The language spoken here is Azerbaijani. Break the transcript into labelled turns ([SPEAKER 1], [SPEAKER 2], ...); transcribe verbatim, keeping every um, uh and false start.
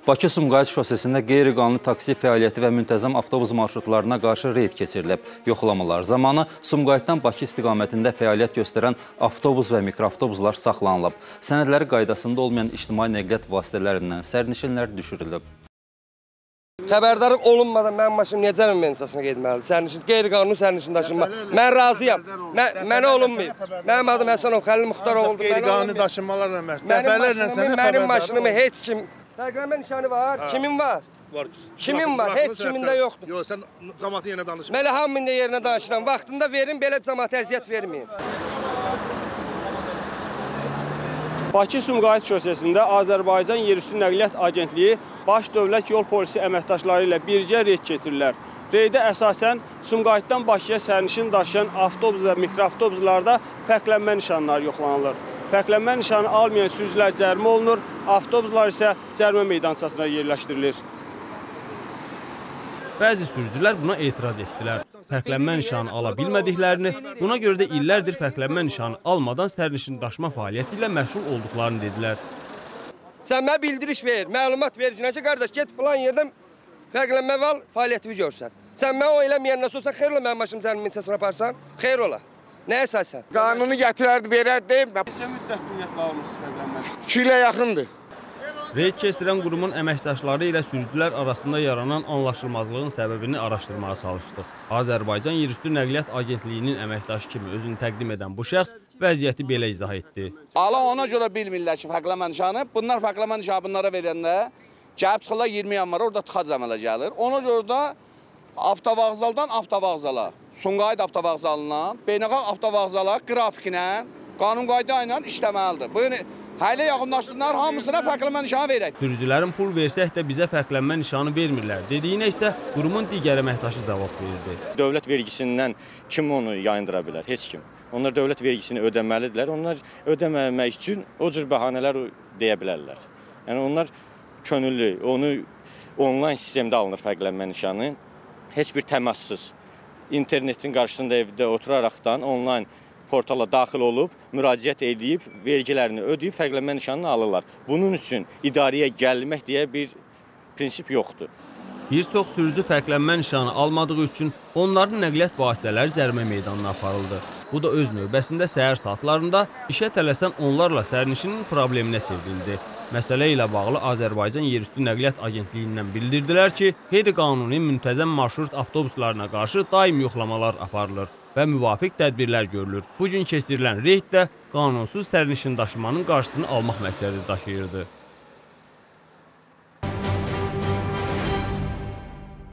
[SPEAKER 1] Bakı-Sumqayıt şosesində qeyri-qanuni taksi fəaliyyəti və müntəzəm avtobus marşrutlarına qarşı reyd keçirilib. Yoxlamalar zamanı Sumqayıtdan Bakı istiqamətində fəaliyyət göstərən avtobus və mikroavtobuslar saxlanılıb. Sənədləri qaydasında olmayan ictimai nəqliyyat vasitələrindən sərnişinlər düşürülüb.
[SPEAKER 2] Xəbərdarım olunmadan mənim maşınım necə mensasına getməlidir? Sərnişin, qeyri-qanuni sərnişin daşınma. Mən razıyam. Mənə olunmayıb. Mənim adım Həsənov Xəlil Muxtaroğlu.
[SPEAKER 3] Qeyri-qanuni daşınmalarla məşğul. Dəfələrlə sənə xəbərdarım.
[SPEAKER 2] Mənim maşınımı heç kim... Fərqlənmə nişanı var. Kimin var?
[SPEAKER 4] Var.
[SPEAKER 2] Kimin var? Heç kimində yoxdur.
[SPEAKER 4] Yox, sən cəmaatın yerinə danışma.
[SPEAKER 2] Mələ hamının yerinə danışıram. Vaxtında verin, belə cəmaata əziyyət verməyin.
[SPEAKER 5] Bakı-Sumqayıt şosesində Azərbaycan Yerüstü Nəqliyyat Agentliyi Baş Dövlət Yol Polisi əməkdaşları ilə birgə reyd keçirirlər. Reydə əsasən Sumqayıtdan Bakıya sərnişin daşıyan avtobus və mikroavtobuslarda fərqlənmə nişanları yoxlanılır. Fərqlənmə nişanı almayan sürücülər cərimə olunur, avtobuslar isə cərimə meydançasına yerləşdirilir. Bəzi sürücülər buna etiraz etdilər. Fərqlənmə nişanı ala bilmədiklərini, buna görə də illərdir fərqlənmə nişanı almadan sərnişin daşıma fəaliyyəti ilə məşğul olduqlarını dedilər.
[SPEAKER 2] Sən mənə bildiriş ver, məlumat ver ki, nəşə qardaş, get filan yerdən fərqlənmə val fəaliyyətini görsən. Sən mənə o eləməyən nəsə olsa, xeyr ola mənim maşım sənin minsəsini aparsan, xeyr ola. Nə əsasən?
[SPEAKER 3] Qanunu gətirərdi, verərdi.
[SPEAKER 5] Neçə müddət ümumiyyətlə almışsınız fərqlənmə?
[SPEAKER 3] iki ilə yaxındır.
[SPEAKER 5] Reyd keçirən qurumun əməkdaşları ilə sürücülər arasında yaranan anlaşılmazlığın səbəbini araşdırmağa çalışdıq. Azərbaycan Yerüstü Nəqliyyat Agentliyinin əməkdaşı kimi özünü təqdim edən bu şəxs vəziyyəti belə izah etdi.
[SPEAKER 6] Ala ona görə bilmirlər ki, fərqlənmə nişanı. Bunlar fərqlənmə nişanı bunlara verəndə gəlib çıxırlar iyirmi yanvara, orada tıxac əmələ gəlir. Ona görə də avtovağzaldan avtovağzala, Sumqayıt avtovağzalından beynəlxalq avtovağzala qrafiklə, qanun qayda ilə işləməlidir. Bu hələ yaxınlaşdırdılar, hamısına fərqlənmə nişanı verək.
[SPEAKER 5] Sürücülərin pul versək də bizə fərqlənmə nişanı vermirlər dediyinə isə qurumun digər əməkdaşı cavab verirdi.
[SPEAKER 7] Dövlət vergisindən kim onu yayındıra bilər? Heç kim. Onlar dövlət vergisini ödəməlidirlər. Onlar ödəməmək üçün o cür bəhanələr deyə bilərlər. Yəni onlar könüllü, onu onlayn sistemdə alınır fərqlənmə nişanı. Heç bir təmassız. İnternetin qarşısında evdə oturaraqdan onlayn portala daxil olub, müraciət edib, vergilərini ödəyib, fərqlənmə nişanını alırlar. Bunun üçün idarəyə gəlmək deyə bir prinsip yoxdur.
[SPEAKER 5] Bir çox sürücü fərqlənmə nişanı almadığı üçün onların nəqliyyat vasitələri cərimə meydanına aparıldı. Bu da öz növbəsində səhər saatlarında işə tələsən onlarla sərnişinin probleminə çevrildi. Məsələ ilə bağlı Azərbaycan Yerüstü Nəqliyyat Agentliyindən bildirdilər ki, qeyri-qanuni müntəzəm marşrut avtobuslarına qarşı daim yoxlamalar aparılır və müvafiq tədbirlər görülür. Bugün keçirilən reyd də qanunsuz sərnişin daşımanın qarşısını almaq məqsədi daşıyırdı.